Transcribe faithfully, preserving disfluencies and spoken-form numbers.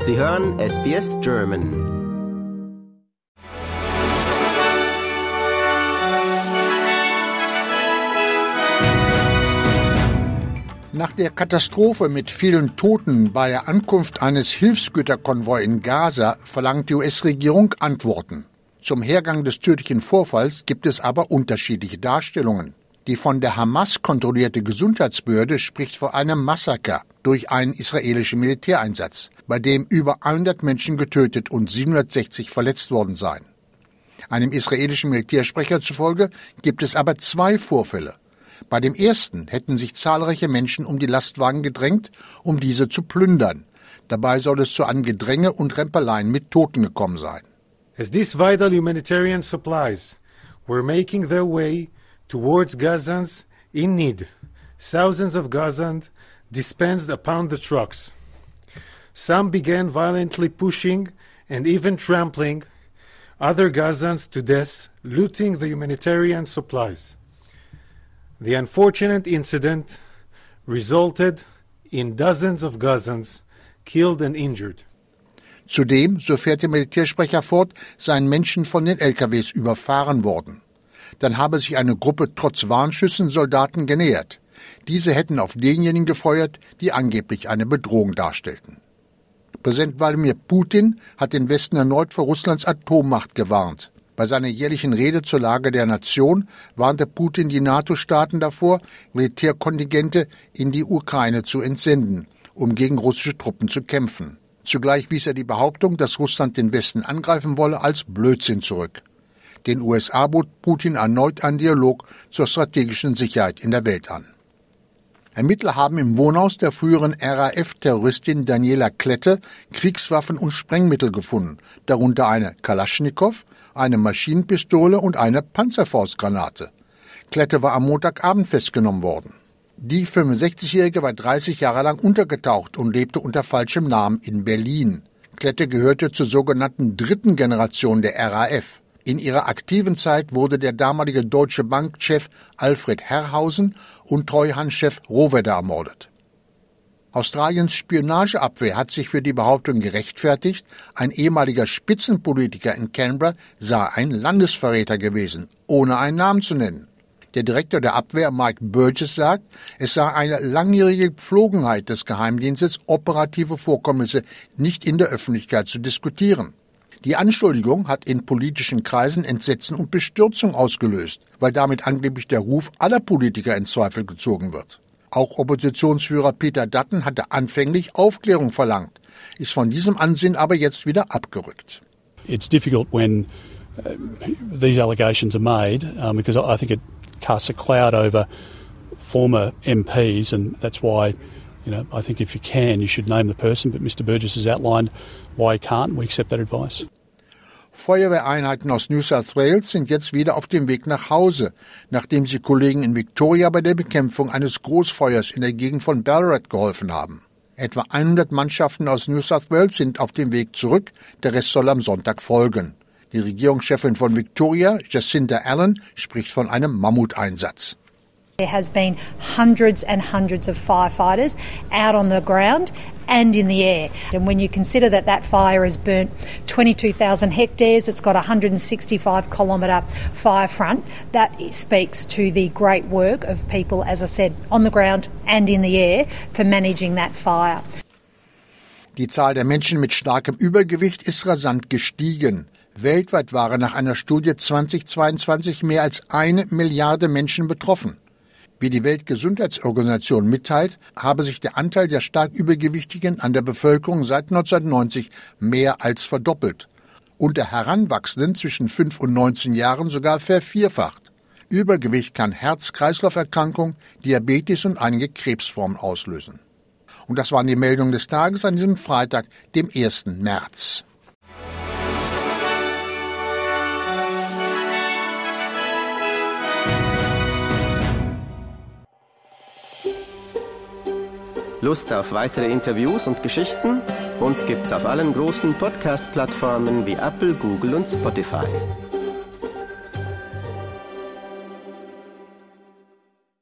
Sie hören S B S German. Nach der Katastrophe mit vielen Toten bei der Ankunft eines Hilfsgüterkonvois in Gaza verlangt die U S-Regierung Antworten. Zum Hergang des tödlichen Vorfalls gibt es aber unterschiedliche Darstellungen. Die von der Hamas kontrollierte Gesundheitsbehörde spricht von einem Massaker durch einen israelischen Militäreinsatz, bei dem über hundert Menschen getötet und siebenhundertsechzig verletzt worden seien. Einem israelischen Militärsprecher zufolge gibt es aber zwei Vorfälle. Bei dem ersten hätten sich zahlreiche Menschen um die Lastwagen gedrängt, um diese zu plündern. Dabei soll es zu einem Gedränge und Rempeleien mit Toten gekommen sein. As these vital humanitarian supplies were making their way towards Gazans in need, thousands of Gazans dispensed upon the trucks. Some began violently pushing and even trampling other Gazans to death, looting the humanitarian supplies. The unfortunate incident resulted in dozens of Gazans killed and injured. Zudem, so fährt der Militärsprecher fort, seien Menschen von den L K Ws überfahren worden. Dann habe sich eine Gruppe trotz Warnschüssen Soldaten genähert. Diese hätten auf denjenigen gefeuert, die angeblich eine Bedrohung darstellten. Präsident Wladimir Putin hat den Westen erneut vor Russlands Atommacht gewarnt. Bei seiner jährlichen Rede zur Lage der Nation warnte Putin die NATO-Staaten davor, Militärkontingente in die Ukraine zu entsenden, um gegen russische Truppen zu kämpfen. Zugleich wies er die Behauptung, dass Russland den Westen angreifen wolle, als Blödsinn zurück. Den U S A bot Putin erneut einen Dialog zur strategischen Sicherheit in der Welt an. Ermittler haben im Wohnhaus der früheren R A F-Terroristin Daniela Klette Kriegswaffen und Sprengmittel gefunden, darunter eine Kalaschnikow, eine Maschinenpistole und eine Panzerfaustgranate. Klette war am Montagabend festgenommen worden. Die fünfundsechzigjährige war dreißig Jahre lang untergetaucht und lebte unter falschem Namen in Berlin. Klette gehörte zur sogenannten dritten Generation der R A F. In ihrer aktiven Zeit wurde der damalige Deutsche Bank-Chef Alfred Herrhausen und Treuhandchef Rohwedder ermordet. Australiens Spionageabwehr hat sich für die Behauptung gerechtfertigt, ein ehemaliger Spitzenpolitiker in Canberra sei ein Landesverräter gewesen, ohne einen Namen zu nennen. Der Direktor der Abwehr, Mike Burgess, sagt, es sei eine langjährige Gepflogenheit des Geheimdienstes, operative Vorkommnisse nicht in der Öffentlichkeit zu diskutieren. Die Anschuldigung hat in politischen Kreisen Entsetzen und Bestürzung ausgelöst, weil damit angeblich der Ruf aller Politiker in Zweifel gezogen wird. Auch Oppositionsführer Peter Dutton hatte anfänglich Aufklärung verlangt, ist von diesem Ansinnen aber jetzt wieder abgerückt. It's difficult when uh, these allegations are made um, because I think it casts a cloud over former M Ps, and that's why, you know, I think if you can, you should name the person. But Mister Burgess has outlined why he can't. We accept that advice. Feuerwehreinheiten aus New South Wales sind jetzt wieder auf dem Weg nach Hause, nachdem sie Kollegen in Victoria bei der Bekämpfung eines Großfeuers in der Gegend von Ballarat geholfen haben. Etwa hundert Mannschaften aus New South Wales sind auf dem Weg zurück, der Rest soll am Sonntag folgen. Die Regierungschefin von Victoria, Jacinta Allen, spricht von einem Mammuteinsatz. There has been hundreds and hundreds of firefighters out on the ground and in the air. And when you consider that that fire has burnt twenty-two thousand hectares, it's got a one hundred sixty-five kilometre fire front, that speaks to the great work of people, as I said, on the ground and in the air for managing that fire. Die Zahl der Menschen mit starkem Übergewicht ist rasant gestiegen. Weltweit waren nach einer Studie zweitausendzweiundzwanzig mehr als eine Milliarde Menschen betroffen. Wie die Weltgesundheitsorganisation mitteilt, habe sich der Anteil der stark Übergewichtigen an der Bevölkerung seit neunzehnhundertneunzig mehr als verdoppelt. Unter Heranwachsenden zwischen fünf und neunzehn Jahren sogar vervierfacht. Übergewicht kann Herz-Kreislauf-Erkrankungen, Diabetes und einige Krebsformen auslösen. Und das waren die Meldungen des Tages an diesem Freitag, dem ersten März. Lust auf weitere Interviews und Geschichten? Uns gibt's auf allen großen Podcast-Plattformen wie Apple, Google und Spotify.